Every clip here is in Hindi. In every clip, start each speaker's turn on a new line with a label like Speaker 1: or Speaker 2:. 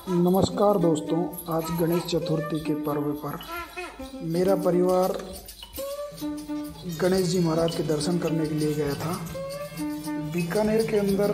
Speaker 1: नमस्कार दोस्तों, आज गणेश चतुर्थी के पर्व पर मेरा परिवार गणेश जी महाराज के दर्शन करने के लिए गया था। बीकानेर के अंदर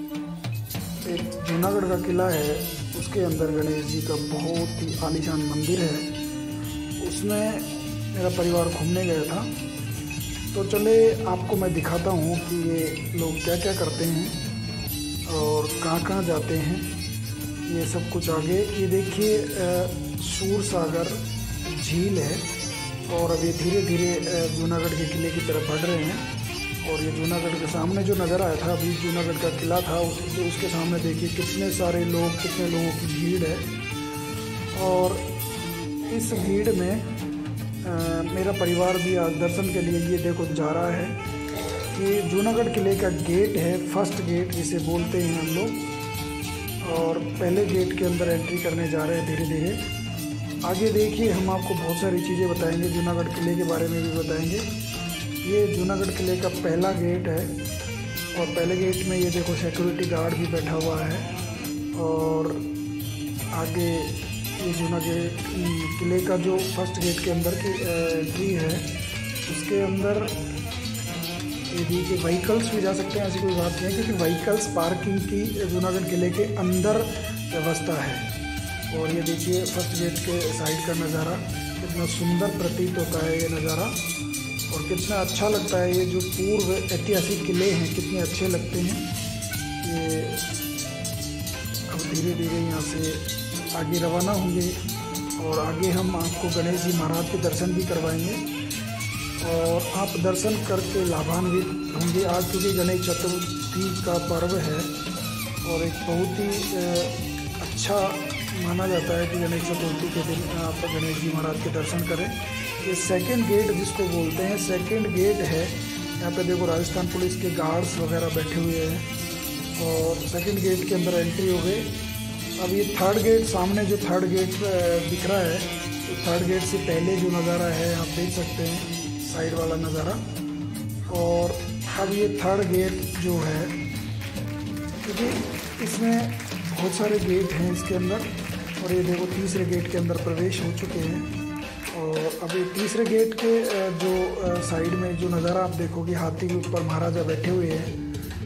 Speaker 1: एक जूनागढ़ का किला है, उसके अंदर गणेश जी का बहुत ही आलीशान मंदिर है। उसमें मेरा परिवार घूमने गया था। तो चले आपको मैं दिखाता हूँ कि ये लोग क्या क्या करते हैं और कहाँ कहाँ जाते हैं, ये सब कुछ आगे। ये देखिए सूर सागर झील है और अब ये धीरे धीरे जूनागढ़ के किले की तरफ बढ़ रहे हैं। और ये जूनागढ़ के सामने जो नज़र आया था, अभी जूनागढ़ का किला था, उसके सामने देखिए कितने सारे लोग, कितने लोगों की भीड़ है। और इस भीड़ में मेरा परिवार भी आज दर्शन के लिए ये देखो जा रहा है। ये जूनागढ़ किले का गेट है, फर्स्ट गेट जिसे बोलते हैं हम लोग। और पहले गेट के अंदर एंट्री करने जा रहे हैं धीरे धीरे। आगे देखिए हम आपको बहुत सारी चीज़ें बताएंगे, जूनागढ़ किले के बारे में भी बताएंगे। ये जूनागढ़ किले का पहला गेट है और पहले गेट में ये देखो सिक्योरिटी गार्ड भी बैठा हुआ है। और आगे ये जूनागढ़ किले का जो फर्स्ट गेट के अंदर की एंट्री है, उसके अंदर ये देखिए व्हीकल्स भी जा सकते हैं, ऐसी कोई बात नहीं है, क्योंकि व्हीकल्स पार्किंग की जूनागढ़ किले के अंदर व्यवस्था है। और ये देखिए फर्स्ट गेट के साइड का नज़ारा कितना सुंदर प्रतीत होता है ये नज़ारा, और कितना अच्छा लगता है। ये जो पूर्व ऐतिहासिक किले हैं कितने अच्छे लगते हैं ये। अब धीरे धीरे यहाँ से आगे रवाना होंगे और आगे हम आपको गणेश जी महाराज के दर्शन भी करवाएंगे और आप दर्शन करके लाभान्वित होंगे। आज क्योंकि गणेश चतुर्थी का पर्व है और एक बहुत ही अच्छा माना जाता है कि गणेश चतुर्थी के दिन आप गणेश जी महाराज के दर्शन करें। ये सेकंड गेट जिसको बोलते हैं, सेकंड गेट है। यहाँ पे देखो राजस्थान पुलिस के गार्ड्स वगैरह बैठे हुए हैं और सेकंड गेट के अंदर एंट्री हो गई। अब ये थर्ड गेट, सामने जो थर्ड गेट दिख रहा है, तो थर्ड गेट से पहले जो नज़ारा है आप देख सकते हैं, साइड वाला नज़ारा। और अब ये थर्ड गेट जो है, क्योंकि इसमें बहुत सारे गेट हैं इसके अंदर, और ये देखो तीसरे गेट के अंदर प्रवेश हो चुके हैं। और अब ये तीसरे गेट के जो साइड में जो नज़ारा आप देखोगे, हाथी के ऊपर महाराजा बैठे हुए हैं।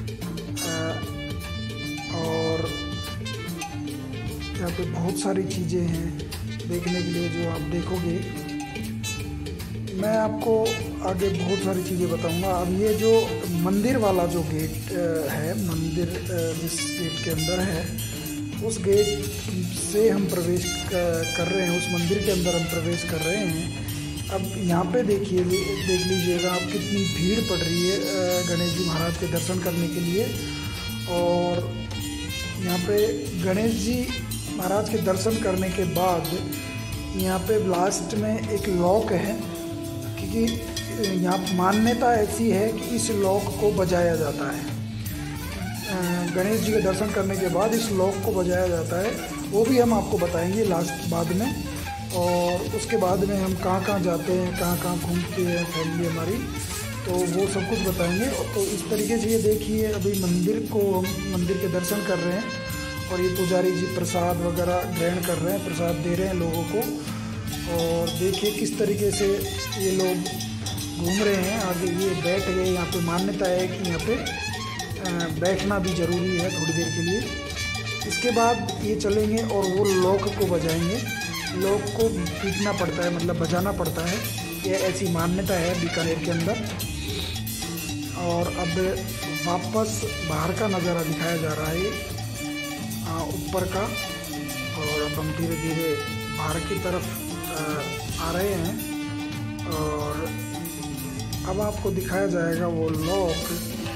Speaker 1: और यहाँ पे बहुत सारी चीज़ें हैं देखने के लिए जो आप देखोगे। मैं आपको आगे बहुत सारी चीज़ें बताऊंगा। अब ये जो मंदिर वाला जो गेट है, मंदिर जिस गेट के अंदर है, उस गेट से हम प्रवेश कर रहे हैं, उस मंदिर के अंदर हम प्रवेश कर रहे हैं। अब यहाँ पे देखिए, देख लीजिएगा आप कितनी भीड़ पड़ रही है गणेश जी महाराज के दर्शन करने के लिए। और यहाँ पे गणेश जी महाराज के दर्शन करने के बाद यहाँ पे लास्ट में एक लॉक है, क्योंकि यहाँ मान्यता ऐसी है कि इस लॉक को बजाया जाता है। गणेश जी के दर्शन करने के बाद इस लॉक को बजाया जाता है, वो भी हम आपको बताएंगे लास्ट बाद में। और उसके बाद में हम कहाँ कहाँ जाते हैं, कहाँ कहाँ घूमते हैं फैमिली हमारी, तो वो सब कुछ बताएंगे। तो इस तरीके से ये देखिए, अभी मंदिर के दर्शन कर रहे हैं और ये पुजारी जी प्रसाद वगैरह ग्रहण कर रहे हैं, प्रसाद दे रहे हैं लोगों को। और देखिए किस तरीके से ये लोग घूम रहे हैं। आगे ये बैठ गए, यहाँ पे मान्यता है कि यहाँ पे बैठना भी ज़रूरी है थोड़ी देर के लिए। इसके बाद ये चलेंगे और वो लॉक को बजाएंगे। लॉक को पीटना पड़ता है, मतलब बजाना पड़ता है, ये ऐसी मान्यता है बीकानेर के अंदर। और अब वापस बाहर का नज़ारा दिखाया जा रहा है ऊपर का। और अब हम धीरे धीरे बाहर की तरफ आ रहे हैं और अब आपको दिखाया जाएगा वो लॉक,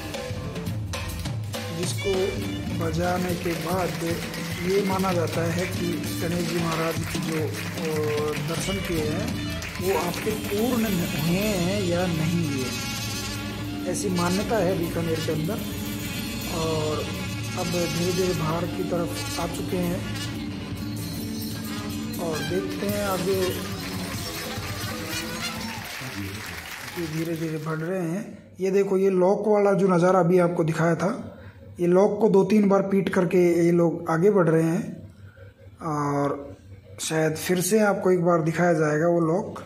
Speaker 1: जिसको बजाने के बाद ये माना जाता है कि गणेश जी महाराज की जो दर्शन किए हैं वो आपके पूर्ण हुए हैं या नहीं हुए, ऐसी मान्यता है बीकानेर के अंदर। और अब धीरे धीरे बाहर की तरफ आ चुके हैं और देखते हैं आगे ये धीरे धीरे बढ़ रहे हैं। ये देखो, ये लॉक वाला जो नज़ारा अभी आपको दिखाया था, ये लॉक को 2-3 बार पीट करके ये लोग आगे बढ़ रहे हैं। और शायद फिर से आपको एक बार दिखाया जाएगा वो लॉक।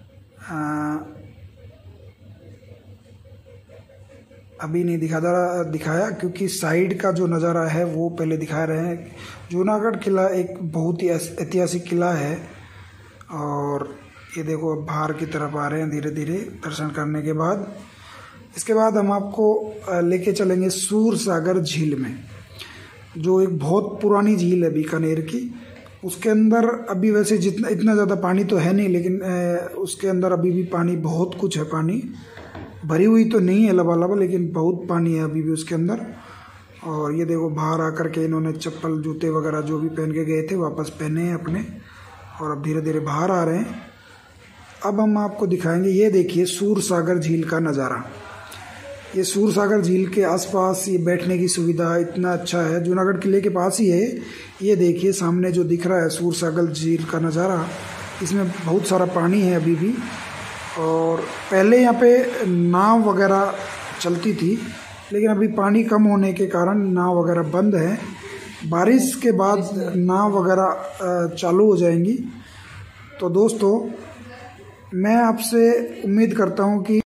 Speaker 1: अभी नहीं दिखाया क्योंकि साइड का जो नज़ारा है वो पहले दिखा रहे हैं। जूनागढ़ किला एक बहुत ही ऐतिहासिक किला है। और ये देखो अब बाहर की तरफ आ रहे हैं धीरे धीरे दर्शन करने के बाद। इसके बाद हम आपको लेके चलेंगे सूरसागर झील में, जो एक बहुत पुरानी झील है बीकानेर की। उसके अंदर अभी वैसे इतना ज़्यादा पानी तो है नहीं, लेकिन उसके अंदर अभी भी पानी बहुत कुछ है। पानी भरी हुई तो नहीं है लबालब, लेकिन बहुत पानी है अभी भी उसके अंदर। और ये देखो बाहर आकर के इन्होंने चप्पल जूते वगैरह जो भी पहन के गए थे वापस पहने हैं अपने, और अब धीरे धीरे बाहर आ रहे हैं। अब हम आपको दिखाएंगे, ये देखिए सूरसागर झील का नज़ारा। ये सूरसागर झील के आसपास ये बैठने की सुविधा इतना अच्छा है, जूनागढ़ किले के पास ही है। ये देखिए सामने जो दिख रहा है सूरसागर झील का नज़ारा, इसमें बहुत सारा पानी है अभी भी। और पहले यहाँ पे नाव वगैरह चलती थी, लेकिन अभी पानी कम होने के कारण नाव वगैरह बंद है। बारिश के बाद नाव वगैरह चालू हो जाएंगी। तो दोस्तों, मैं आपसे उम्मीद करता हूँ कि